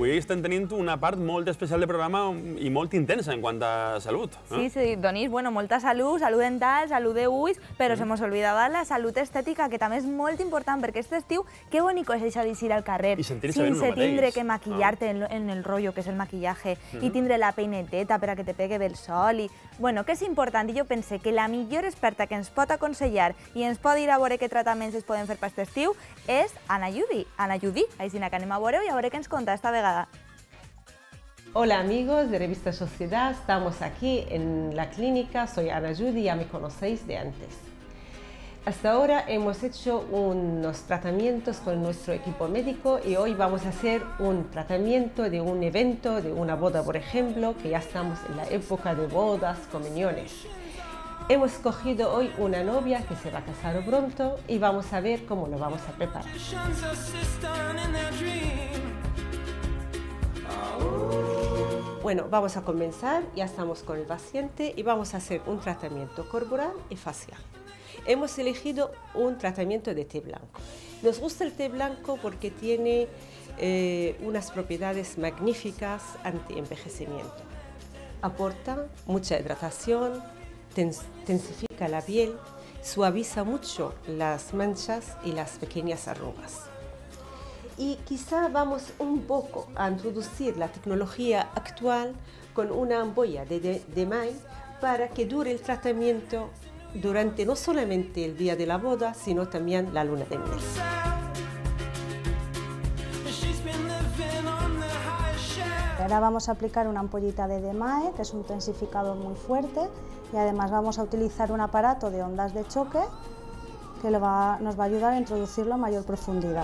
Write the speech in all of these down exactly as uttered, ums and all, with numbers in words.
avui estem tenint una part molt especial de programa i molt intensa en quant a salut. Sí, sí, Donís, bueno, molta salut, salut dental, salut d'ulls, però se mos oblidava la salut estètica, que també és molt important, perquè aquest estiu, que bonico és això d'eixir al carrer, sense tindre que maquillar-te en el rotllo, que és el maquillatge, i tindre la peineteta per a que te pegue bé el sol, i, bueno, que és important, i jo pense que la millor experta que ens pot aconsellar i ens pot dir a veure què tractaments es poden fer per aquest estiu és Ana Judi. Ana Judi, així que anem a veure-ho i a veure què ens conta esta vegada. Hola amigos de Revista Sociedad, estamos aquí en la clínica, soy Ana Judi, ya me conocéis de antes. Hasta ahora hemos hecho unos tratamientos con nuestro equipo médico y hoy vamos a hacer un tratamiento de un evento, de una boda por ejemplo, que ya estamos en la época de bodas, comuniones. Hemos escogido hoy una novia que se va a casar pronto y vamos a ver cómo lo vamos a preparar. Bueno, vamos a comenzar, ya estamos con el paciente y vamos a hacer un tratamiento corporal y facial. Hemos elegido un tratamiento de té blanco. Nos gusta el té blanco porque tiene eh, unas propiedades magníficas anti-envejecimiento. Aporta mucha hidratación, tensifica la piel, suaviza mucho las manchas y las pequeñas arrugas. Y quizá vamos un poco a introducir la tecnología actual con una ampolla de, de, de maíz para que dure el tratamiento durante no solamente el día de la boda, sino también la luna de miel. Ahora vamos a aplicar una ampollita de Demae, que es un tensificador muy fuerte, y además vamos a utilizar un aparato de ondas de choque que le va, nos va a ayudar a introducirlo a mayor profundidad.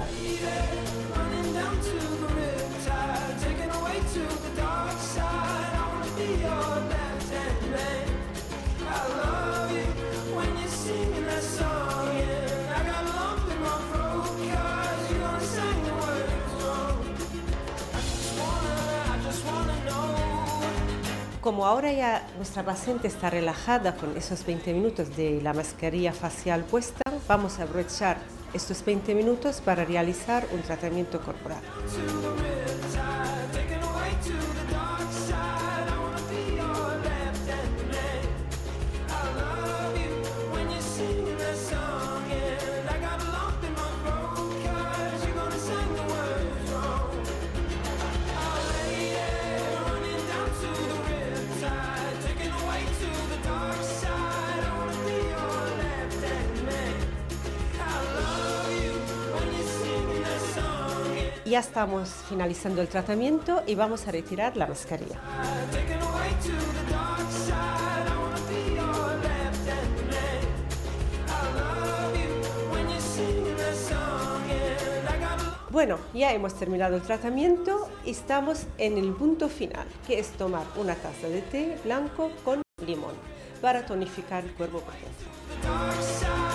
Como ahora ya nuestra paciente está relajada con esos veinte minutos de la mascarilla facial puesta, vamos a aprovechar estos veinte minutos para realizar un tratamiento corporal. Ya estamos finalizando el tratamiento y vamos a retirar la mascarilla. Bueno, ya hemos terminado el tratamiento y estamos en el punto final, que es tomar una taza de té blanco con limón para tonificar el cuerpo por dentro.